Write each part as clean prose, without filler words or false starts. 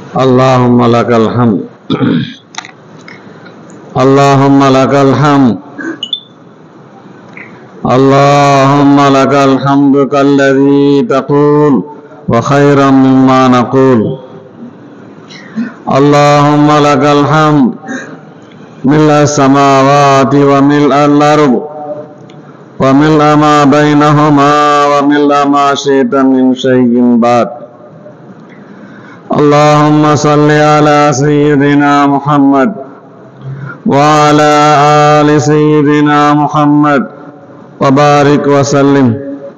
اللهم لك الحمد اللهم لك الحمد اللهم لك الحمد كالذي تقول وخيرا مما نقول. اللهم لك الحمد ملء السماوات وملء الأرض وملء ما بينهما وملء ما شئت من شيء بعد. اللهم صل على سيدنا محمد وعلى آل سيدنا محمد وبارك وسلم.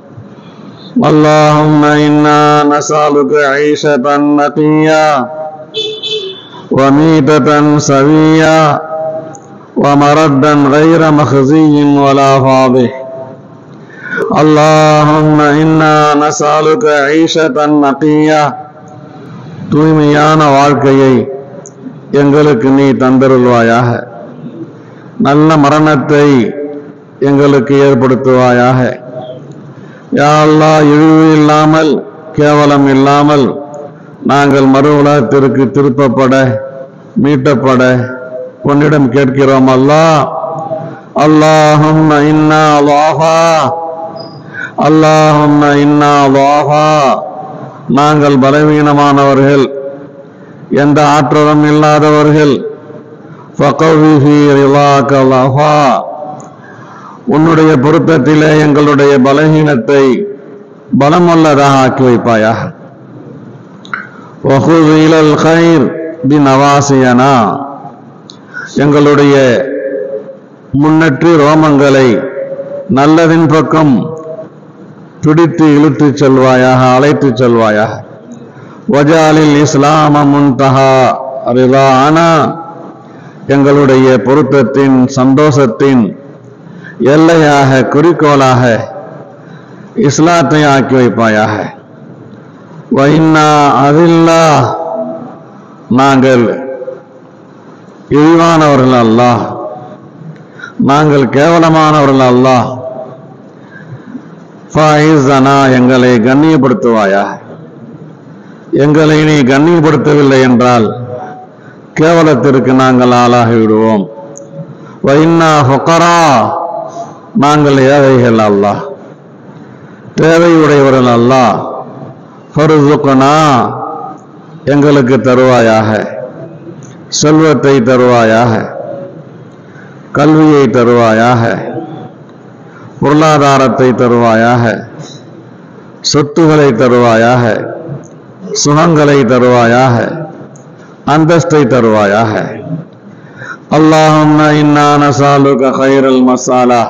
اللهم إنا نسألك عيشة نقية وميتة سوية ومردا غير مخزي ولا فاضح. اللهم إنا نسألك عيشة نقية தூய்மையான வாழ்க்கையை எங்களுக்கு நீ தந்தருள்வாயாக. நல்ல மரணத்தை எங்களுக்கு ஏற்படுத்துவாயாக. யா அல்லாஹ், இழிவு இல்லாமல் கேவலம் இல்லாமல் நாங்கள் மறு உலகத்திற்கு திருப்பப்பட மீட்டப்பட உன்னிடம் கேட்கிறோம் அல்லாஹ். அல்லாஹும்ம இன்னா ضعفا அல்லாஹும்ம இன்னா ضعفا, நாங்கள் பலவீனமானவர்கள், எந்த ஆற்றலும் இல்லாதவர்கள். ஃபகவி ஃபீ ரிலாக ضعفا, உன்னுடைய பொருத்தத்திலே எங்களுடைய பலவீனத்தை பலமுள்ளதாக ஆக்கி வைப்பாயாக. வஹுஸ் இலல் கைர் பினவாசியனா, எங்களுடைய முன்னற்றி ரோமங்களை நல்லதின் பக்கம் பிடித்து இழுத்துச் செல்வாயாக, அழைத்துச் செல்வாயாக. வஜாலில் இஸ்லாம முன்தஹா ரிலானா, எங்களுடைய பொருத்தத்தின் சந்தோஷத்தின் எல்லையாக குறிக்கோளாக இஸ்லாத்தை ஆக்கி வைப்பாயாக. வைன்னா அதில்லா, நாங்கள் இழிவானவர்கள் அல்லாஹ், நாங்கள் கேவலமானவர்கள் அல்லாஹ். ஃபாயிஸனா, எங்களை கண்ணியப்படுத்துவாயாக. எங்களை நீ கண்ணியப்படுத்தவில்லை என்றால் கேவலத்திற்கு நாங்கள் ஆளாகி விடுவோம். வைன்னா ஃபுகரா, நாங்கள் ஏழைகள் அல்லாஹ், தேவையுடையவர்கள் அல்லாஹ். ஃபர்சுக்னா, எங்களுக்கு தருவாயாக, செல்வத்தை தருவாயாக, கல்வியை தருவாயாக, பொருளாதாரத்தை தருவாயாக, சொத்துக்களை தருவாயாக, சுகங்களை தருவாயாக, அந்தஸ்தை தருவாயாக. அல்லாஹும்ம இன்னா நஸாலுக கைரல் மசாலா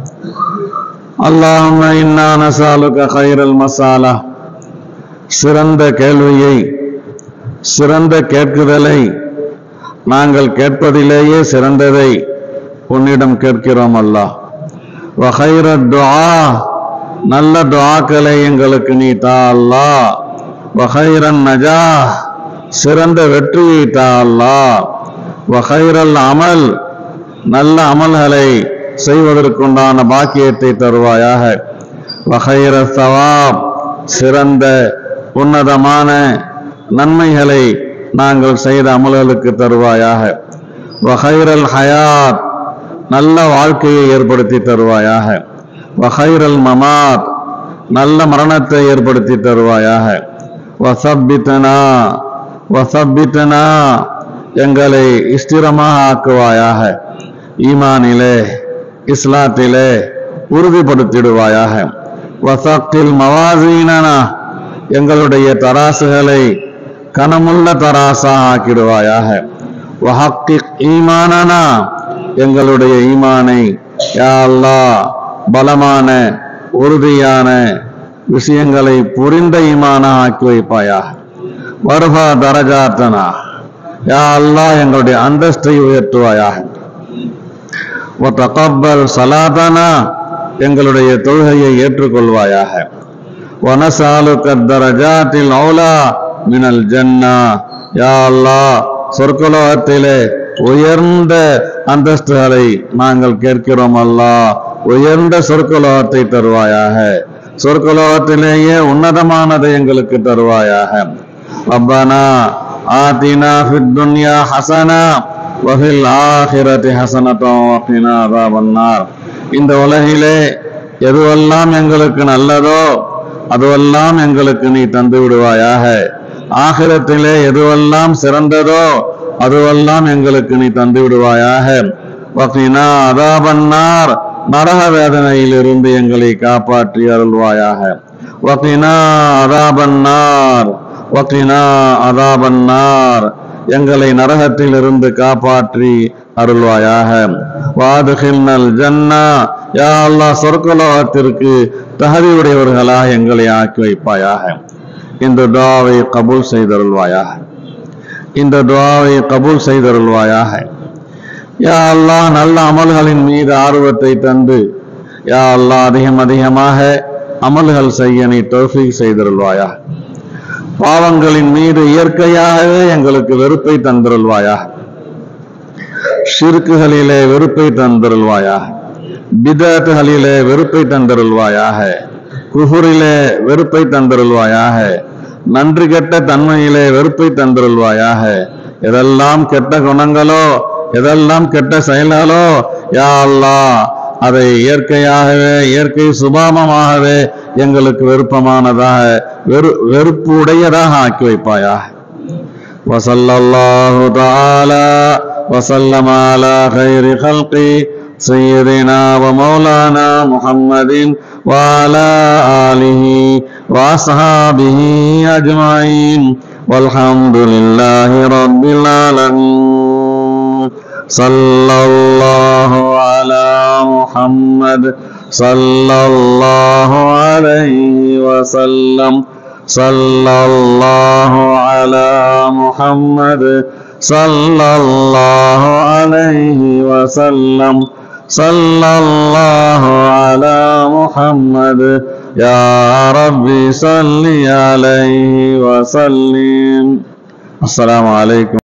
அல்லாஹும்ம இன்னா நஸாலுக கைரல் மசாலா, சிறந்த கேள்வியை, சிறந்த கேட்குதலை, நாங்கள் கேட்பதிலேயே சிறந்ததை உன்னிடம் கேட்கிறோம் அல்லாஹ். வகைரத் துஆ, நல்ல துஆக்களை எங்களுக்கு நீ தா அல்லாஹ். வகைரன் நஜா, சிறந்த வெற்றியை தா அல்லாஹ். வகைரல் அமல், நல்ல அமல்களை செய்வதற்குண்டான பாக்கியத்தை தருவாயாக. வகைர சவாப், சிறந்த உன்னதமான நன்மைகளை நாங்கள் செய்த அமல்களுக்கு தருவாயாக. வகைரல் ஹயாத், நல்ல வாழ்க்கையை ஏற்படுத்தி தருவாயாக. வகைரல் மமாத், நல்ல மரணத்தை ஏற்படுத்தி தருவாயாக. வசப்பித்தனா வசப்பித்தனா, எங்களை ஸ்திரமாக ஆக்குவாயாக. ஈமானிலே இஸ்லாத்திலே உறுதிப்படுத்திடுவாயாக. வசக்கில் மவாசீனனா, எங்களுடைய தராசுகளை கனமுள்ள தராசா ஆக்கிடுவாயாக. வஹக்கிக் ஈமானனா, எங்களுடைய ஈமானை யா அல்லாஹ் பலமான உறுதியான விஷயங்களை புரிந்த ஈமான ஆக்கி வைப்பாயாக. வர்ஃபா தரஜாத்தனா, யா அல்லாஹ் எங்களுடைய அந்தஸ்தை உயர்த்துவாயாக. வதகப்பல் ஸலாத்தனா, எங்களுடைய தொழுகையை ஏற்றுக்கொள்வாயாக. வனஸாலுக தரஜாத்தில் ஔலா மினல் ஜன்னா, யா அல்லாஹ் சொர்க்கலோகத்திலே உயர்ந்த அந்தஸ்துகளை நாங்கள் கேட்கிறோம் அல்லாஹ். உயர்ந்த சொர்க்கலோகத்தை தருவாயாக. சொர்க்கலோகத்திலேயே உன்னதமானதை எங்களுக்கு தருவாயாக. ரப்பனா آتنا في الدنيا حسنة وفي الآخرة حسنة وقنا عذاب النار. இந்த உலகிலே எதுவெல்லாம் எங்களுக்கு நல்லதோ அதுவெல்லாம் எங்களுக்கு நீ தந்து விடுவாயாக. ஆகிரத்திலே எதுவெல்லாம் சிறந்ததோ அதுவெல்லாம் எங்களுக்கு நீ தந்து விடுவாயாக. வக்னா அதாபன்னார், நரக வேதனையிலிருந்து எங்களை காப்பாற்றி அருள்வாயாக. வக்னா அதாபன்னார், வக்னா அதாபன்னார், எங்களை நரகத்திலிருந்து காப்பாற்றி அருள்வாயாக. வாதுகில்னல் ஜன்னா, யா அல்லாஹ் சொர்க்கலோகத்திற்கு தகுதியுடையவர்களாக எங்களை ஆக்கி வைப்பாயாக. இந்த துஆவை கபூல் செய்தருள்வாயாக. இந்த துஆவை கபூல் செய்தருள்வாயாக. யா அல்லாஹ் நல்ல அமல்களின் மீது ஆர்வத்தை தந்து யா அல்லாஹ் அதிகமாக அமல்கள் செய்ய நீ தௌஃபீக் செய்தருள்வாயாக. பாவங்களின் மீது இயற்கையாகவே எங்களுக்கு வெறுப்பை தந்தருள்வாயாக. ஷிர்க்குகளிலே வெறுப்பை தந்தருள்வாயாக. பிதஅத்துகளிலே வெறுப்பை தந்தருள்வாயாக. குஃபுரிலே வெறுப்பை தந்தருள்வாயாக. நன்றி கெட்ட தன்மையிலே வெறுப்பை தந்தருள்வாயாக. எதெல்லாம் கெட்ட குணங்களோ எதெல்லாம் கெட்ட செயல்களோ யா அல்லாஹ் அதை இயற்கையாகவே இயற்கை சுபாவமாகவே எங்களுக்கு வெறுப்பமானதாக வெறுப்பு உடையதாக ஆக்கி வைப்பாயாக. வஸல்லல்லாஹு தஆலா வஸல்லம அலா கைரி ஹல்கி سيدنا ومولانا محمد وعلى آله وأصحابه أجمعين والحمد لله رب العالمين. صلى الله على محمد صلى الله عليه وسلم. صلى الله على محمد صلى الله عليه وسلم. صلى الله على محمد يا ربي صل عليه وسلم. السلام عليكم.